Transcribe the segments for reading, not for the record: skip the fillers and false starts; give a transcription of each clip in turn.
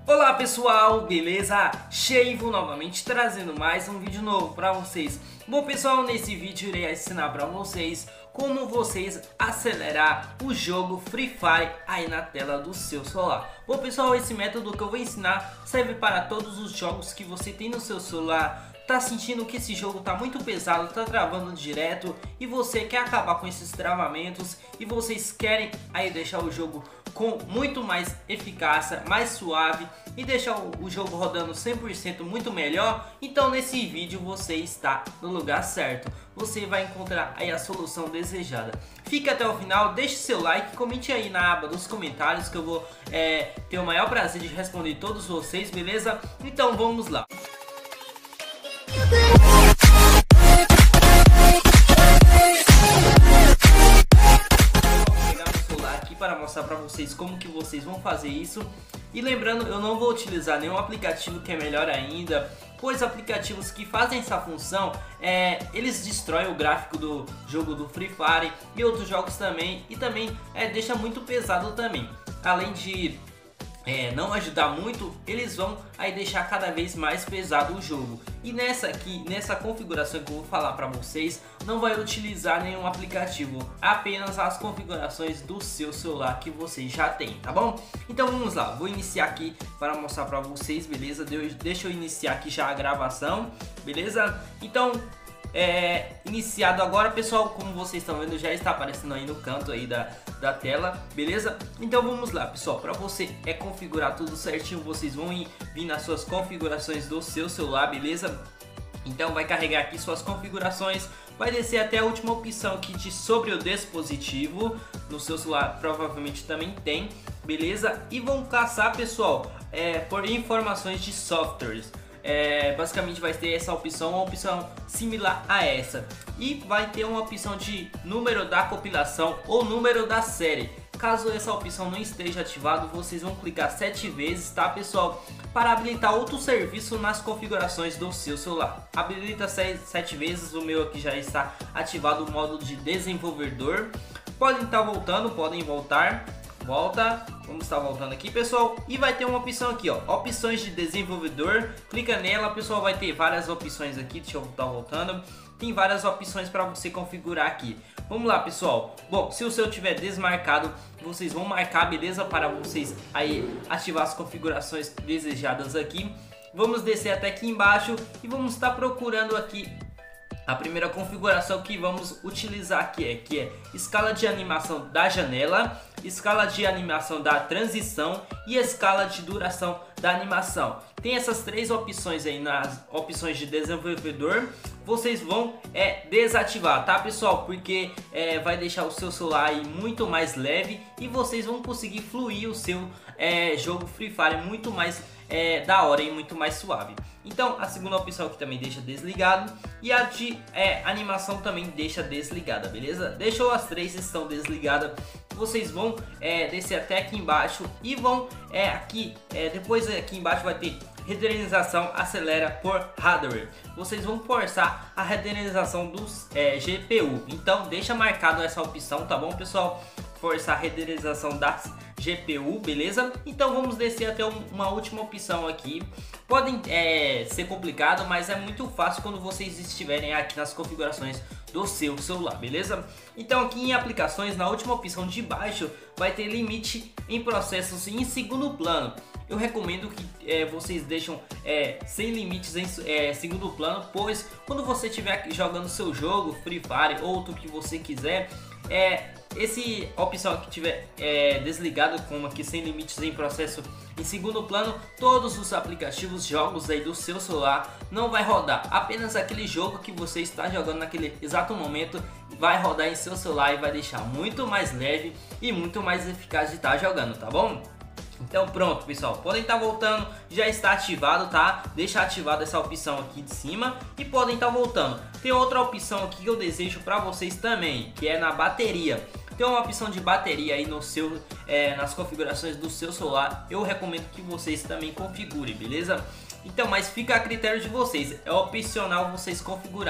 Olá pessoal, beleza? Cheivo novamente trazendo mais um vídeo novo para vocês. Bom pessoal, nesse vídeo irei ensinar para vocês como vocês acelerar o jogo Free Fire aí na tela do seu celular. Bom pessoal, esse método que eu vou ensinar serve para todos os jogos que você tem no seu celular. Tá sentindo que esse jogo tá muito pesado, tá travando direto e você quer acabar com esses travamentos e vocês querem aí deixar o jogo com muito mais eficácia, mais suave e deixar o jogo rodando 100% muito melhor, então nesse vídeo você está no lugar certo. Você vai encontrar aí a solução desejada. Fique até o final, deixe seu like, comente aí na aba dos comentários que eu vou ter o maior prazer de responder todos vocês, beleza? Então vamos lá. Para mostrar para vocês como que vocês vão fazer isso. E lembrando, eu não vou utilizar nenhum aplicativo, que é melhor ainda, pois aplicativos que fazem essa função, eles destroem o gráfico do jogo do Free Fire e outros jogos também, e também deixa muito pesado também. Além de não ajudar muito, eles vão aí deixar cada vez mais pesado o jogo. E nessa configuração que eu vou falar para vocês, não vai utilizar nenhum aplicativo, apenas as configurações do seu celular que você já tem, tá bom? Então vamos lá, vou iniciar aqui para mostrar para vocês, beleza? Deixa eu iniciar aqui já a gravação, beleza? Então iniciado agora, pessoal, como vocês estão vendo, já está aparecendo aí no canto aí da tela, beleza? Então vamos lá, pessoal, para você configurar tudo certinho, vocês vão vir nas suas configurações do seu celular, beleza? Então vai carregar aqui suas configurações, vai descer até a última opção aqui de sobre o dispositivo, no seu celular provavelmente também tem, beleza? E vão caçar, pessoal, por informações de softwares. Basicamente vai ter essa opção, uma opção similar a essa, e vai ter uma opção de número da compilação ou número da série. Caso essa opção não esteja ativada, vocês vão clicar 7 vezes, tá pessoal, para habilitar outro serviço nas configurações do seu celular. Habilita 7 vezes, o meu aqui já está ativado o modo de desenvolvedor. Podem estar voltando, podem voltar. Vamos estar voltando aqui, pessoal, e vai ter uma opção aqui, ó, opções de desenvolvedor. Clica nela, pessoal, vai ter várias opções aqui. Deixa eu estar voltando. Tem várias opções para você configurar aqui. Vamos lá, pessoal. Bom, se o seu tiver desmarcado, vocês vão marcar, beleza, para vocês aí ativar as configurações desejadas aqui. Vamos descer até aqui embaixo e vamos estar procurando aqui a primeira configuração que vamos utilizar aqui, que é escala de animação da janela, escala de animação da transição e escala de duração da animação. Tem essas três opções aí nas opções de desenvolvedor. Vocês vão desativar, tá pessoal? Porque vai deixar o seu celular aí muito mais leve e vocês vão conseguir fluir o seu jogo Free Fire muito mais da hora e muito mais suave. Então a segunda opção aqui também deixa desligado e a de animação também deixa desligada, beleza? Deixou as três, estão desligadas. Vocês vão descer até aqui embaixo e vão depois aqui embaixo vai ter renderização acelera por hardware. Vocês vão forçar a renderização dos GPU. Então deixa marcado essa opção, tá bom pessoal? Forçar a renderização das GPU, beleza? Então vamos descer até uma última opção aqui. Podem ser complicado, mas é muito fácil quando vocês estiverem aqui nas configurações do seu celular, beleza? Então aqui em aplicações, na última opção de baixo, vai ter limite em processos em segundo plano. Eu recomendo que vocês deixam sem limites em segundo plano, pois quando você estiver jogando seu jogo Free Fire ou outro que você quiser, esse opção que tiver desligado, como aqui sem limites em processo em segundo plano, todos os aplicativos, jogos aí do seu celular não vai rodar. Apenas aquele jogo que você está jogando naquele exato momento vai rodar em seu celular e vai deixar muito mais leve e muito mais eficaz de estar jogando, tá bom? Então pronto, pessoal, podem estar voltando, já está ativado, tá? Deixa ativada essa opção aqui de cima e podem estar voltando. Tem outra opção aqui que eu desejo para vocês também, que é na bateria. Tem uma opção de bateria aí no seu, nas configurações do seu celular. Eu recomendo que vocês também configurem, beleza? Então, mas fica a critério de vocês, é opcional vocês configurar.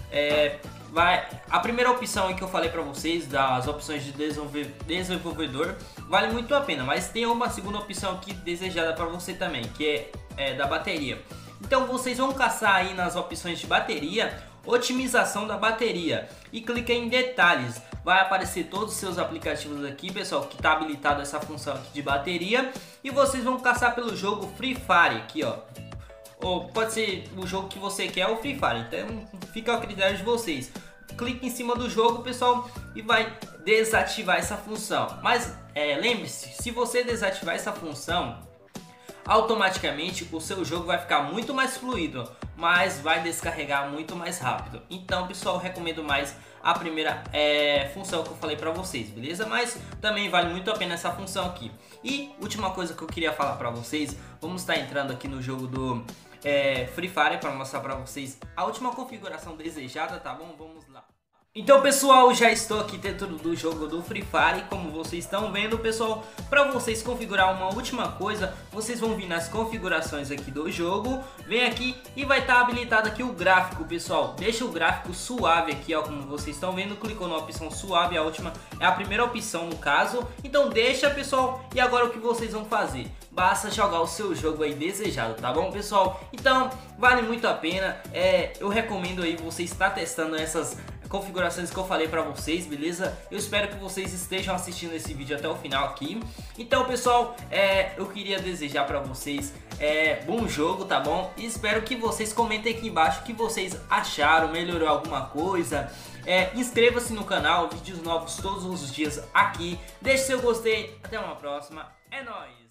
A primeira opção aí que eu falei pra vocês, das opções de desenvolvedor, vale muito a pena, mas tem uma segunda opção aqui desejada para você também, que é da bateria. Então vocês vão caçar aí nas opções de bateria, otimização da bateria, e clica em detalhes. Vai aparecer todos os seus aplicativos aqui, pessoal, que está habilitado essa função aqui de bateria, e vocês vão caçar pelo jogo Free Fire aqui, ó. Ou pode ser o jogo que você quer ou Free Fire, então fica ao critério de vocês. Clique em cima do jogo, pessoal, e vai desativar essa função. Mas lembre-se, se você desativar essa função, automaticamente o seu jogo vai ficar muito mais fluido, mas vai descarregar muito mais rápido. Então, pessoal, eu recomendo mais a primeira função que eu falei pra vocês, beleza? Mas também vale muito a pena essa função aqui. E última coisa que eu queria falar pra vocês, vamos estar entrando aqui no jogo do Free Fire para mostrar pra vocês a última configuração desejada, tá bom? Vamos lá. Então, pessoal, já estou aqui dentro do jogo do Free Fire, como vocês estão vendo, pessoal. Para vocês configurar uma última coisa, vocês vão vir nas configurações aqui do jogo, vem aqui e vai estar habilitado aqui o gráfico, pessoal. Deixa o gráfico suave aqui, ó, como vocês estão vendo, clicou na opção suave, a última é a primeira opção no caso. Então deixa, pessoal, e agora o que vocês vão fazer? Basta jogar o seu jogo aí desejado, tá bom, pessoal? Então, vale muito a pena, eu recomendo aí você estar testando essas configurações que eu falei pra vocês, beleza? Eu espero que vocês estejam assistindo esse vídeo até o final aqui. Então, pessoal, eu queria desejar pra vocês bom jogo, tá bom? E espero que vocês comentem aqui embaixo o que vocês acharam, melhorou alguma coisa. Inscreva-se no canal, vídeos novos todos os dias aqui. Deixe seu gostei, até uma próxima, é nóis!